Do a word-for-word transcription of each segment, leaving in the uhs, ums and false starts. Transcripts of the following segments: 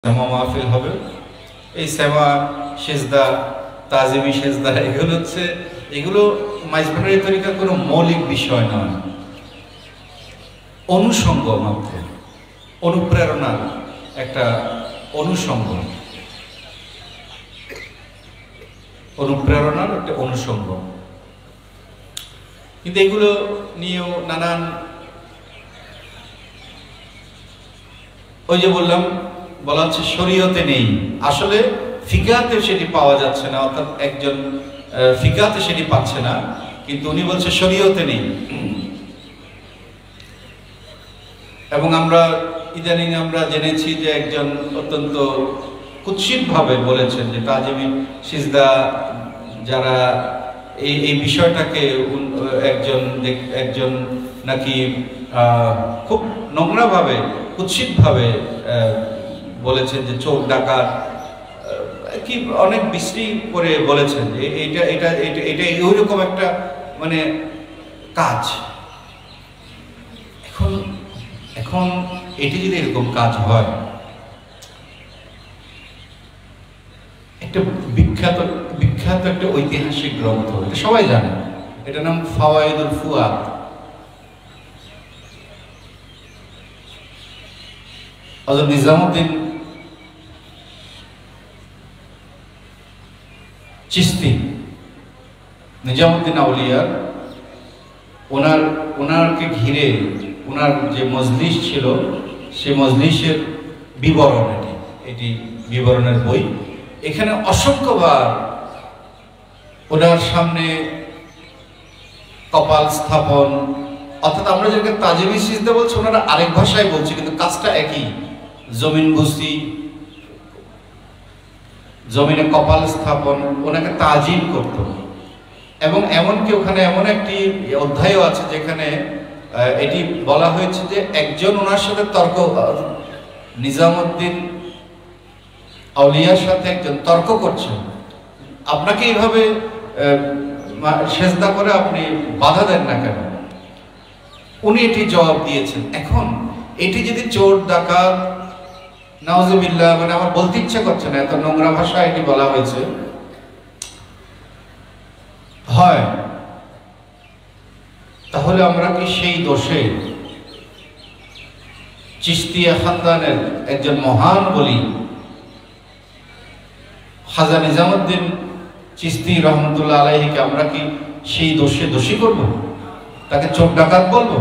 সেমা মাহফিল হবে। এই সেমা সেজদা তাজিমি সেজদা এগুলো হচ্ছে এগুলো মাইজভান্ডারি তরিকার কোনো মৌলিক বিষয় নয়, অনুষঙ্গ মাত্র, অনুপ্রেরণার একটা অনুষঙ্গ, অনুপ্রেরণার একটা অনুষঙ্গ। কিন্তু এগুলো নিয়েও নানান, ওই যে বললাম, বলা হচ্ছে শরীয়তে নেই, আসলে ফিকাতে সেটি পাওয়া যাচ্ছে না, অর্থাৎ একজন ফিকাতে সেটি পাচ্ছে না, কিন্তু উনি বলছে শরীয়তে নেই। এবং আমরা ইদানিং আমরা জেনেছি যে একজন অত্যন্ত কুৎসিতভাবে বলেছেন যে তাজিমি সিজদা যারা এই এই বিষয়টাকে একজন একজন নাকি খুব নোংরাভাবে কুৎসিতভাবে বলেছেন যে চোর ডাকাত, কি অনেক বিশ্রী করে বলেছেন যে এইটা এটা এটা এটা ওইরকম একটা মানে কাজ। এখন এখন এটি যদি এরকম কাজ হয়, একটা বিখ্যাত বিখ্যাত একটা ঐতিহাসিক গ্রন্থ, এটা সবাই জানে, এটার নাম ফাওয়াইদুল ফুয়াদ। হযরত নিজামউদ্দিন চিশতি, নিজামউদ্দিন আউলিয়ার, ওনার ওনারকে ঘিরে ওনার যে মজলিস ছিল, সেই মজলিসের বিবরণ, এটি এটি বিবরণের বই। এখানে অসংখ্যবার ওনার সামনে কপাল স্থাপন, অর্থাৎ আমরা যেটাকে তাজিমি সিজদা বলছি, ওনারা আরেক ভাষায় বলছে, কিন্তু কাজটা একই। জমিন বুসি, জমিনে কপাল স্থাপন, ওনাকে তাজিম করত। এবং এমনকি ওখানে এমন একটি অধ্যায়ও আছে যেখানে এটি বলা হয়েছে যে একজন ওনার সাথে তর্ক, নিজামউদ্দিন আউলিয়ার সাথে একজন তর্ক করছেন, আপনাকে এইভাবে সেজদা করে আপনি বাধা দেন না কেন? উনি এটি জবাব দিয়েছেন। এখন এটি যদি চোর ডাকাত, নাউজুবিল্লাহ, মানে আমার বলতে ইচ্ছা করছে না, এত নোংরা ভাষা এটি বলা হয়েছে, হয়, তাহলে আমরা কি সেই দোষে চিশতিয়া খানদানের একজন মহান বলি খাজা নিজামউদ্দিন চিশতি রহমতুল্লাহ আলাইহিকে আমরা কি সেই দোষে দোষী করব, তাকে চোর ডাকাত বলবো?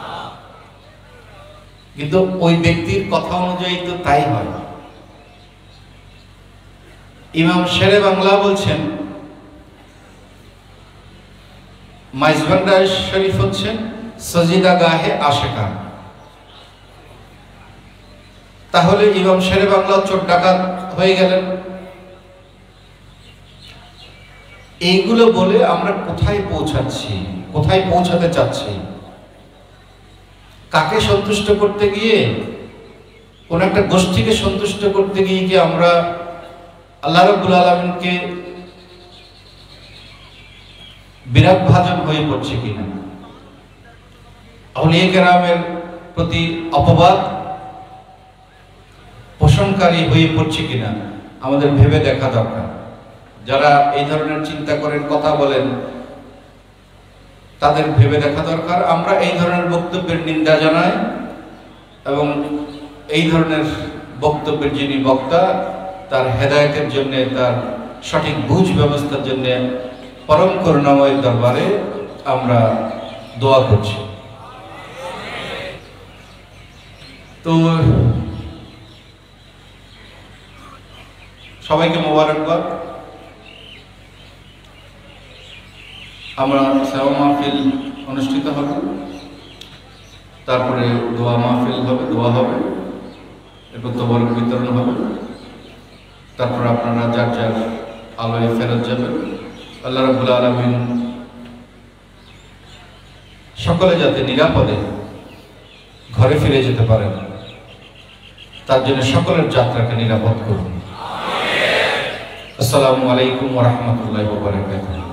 কিন্তু ওই ব্যক্তির কথা অনুযায়ী তো তাই হয়। ইমাম শেরে বাংলা বলছেন মাইজভান্ডার শরীফ হচ্ছেন সজিদা গাহে আশেকা। তাহলে ইমাম শেরে বাংলা চোর ডাকাত হয়ে গেলেন। এইগুলো বলে আমরা কোথায় পৌঁছাচ্ছি, কোথায় পৌঁছাতে চাচ্ছি? কাকে সন্তুষ্ট করতে গিয়ে, কোন একটা গোষ্ঠীকে সন্তুষ্ট করতে গিয়ে কি আমরা আল্লাহ রাব্বুল আলামিনকে বিরাট ভাজন হয়ে পড়ছে কিনা? আউলিয়া কেরামের প্রতি অপবাদ পোষণকারী হয়ে পড়ছে কিনা আমাদের ভেবে দেখা দরকার। যারা এই ধরনের চিন্তা করেন, কথা বলেন, তাদের ভেবে দেখা দরকার। আমরা এই ধরনের বক্তব্যের নিন্দা জানাই এবং এই ধরনের বক্তব্যের যিনি বক্তা, তার হেদায়েতের জন্য, তার সঠিক বুঝ ব্যবস্থার জন্য পরম করুণাময় দরবারে আমরা দোয়া করছি। তো সবাইকে মোবারকবাদ। আমরা সেবা মাহফিল অনুষ্ঠিত হবে, তারপরে দোয়া মাহফিল হবে, দোয়া হবে, এরপর তবরক বিতরণ হবে, তারপর আপনারা যার যার আলোয় ফেরত যাবেন। আল্লাহ রাব্বুল আলামিন সকলে যাতে নিরাপদে ঘরে ফিরে যেতে পারেন, তার জন্য সকলের যাত্রাকে নিরাপদ করুন। আসসালামু আলাইকুম ওয়া রাহমাতুল্লাহি ওয়া বারাকাতুহু।